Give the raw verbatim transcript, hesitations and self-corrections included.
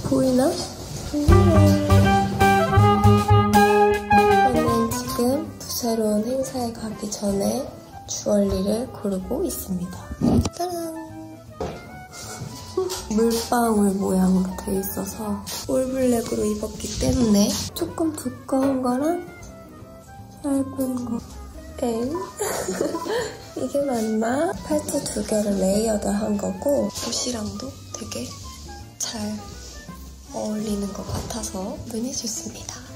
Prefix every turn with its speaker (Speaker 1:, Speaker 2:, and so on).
Speaker 1: 보이나? 저는 지금 새로운 행사에 가기 전에 주얼리를 고르고 있습니다. 짜란! 물방울 모양으로 돼 있어서 올블랙으로 입었기 때문에 조금 두꺼운 거랑 얇은 거. 엥? 이게 맞나? 팔찌 두 개를 레이어드한 거고 옷이랑도 되게 잘 어울리는 것 같아서 눈이 좋습니다.